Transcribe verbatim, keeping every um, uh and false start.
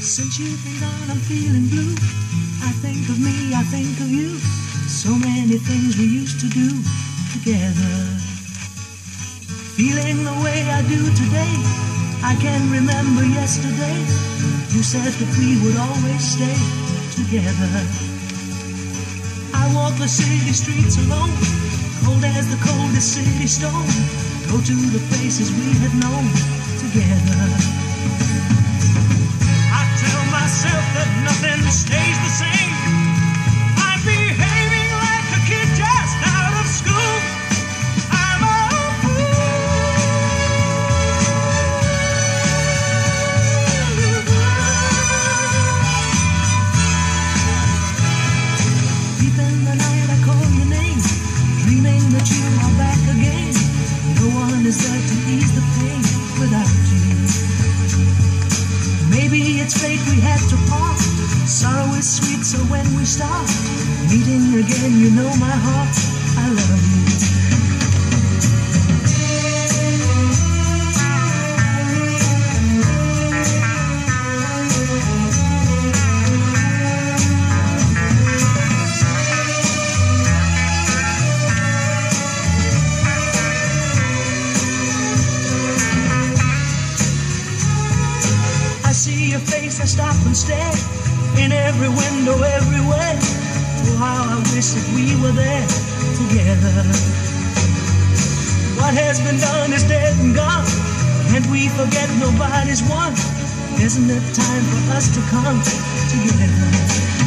Since you've been gone, I'm feeling blue. I think of me, I think of you. So many things we used to do together. Feeling the way I do today, I can remember yesterday. You said that we would always stay together. I walk the city streets alone, cold as the coldest city stone. Go to the places we had known together. I tell myself that nothing stays the same. I'm behaving like a kid just out of school. I'm a fool. Deep in the night I call your name, dreaming that you are back again. No one is there to ease the pain without you. Maybe it's fate we had to part. Sorrow is sweet, so when we start meeting again, you know my heart, I love you. I see your face, I stop and stare. In every window, everywhere. Oh, how I wish that we were there together. What has been done is dead and gone. Can't we forget nobody's won? Isn't it time for us to come together?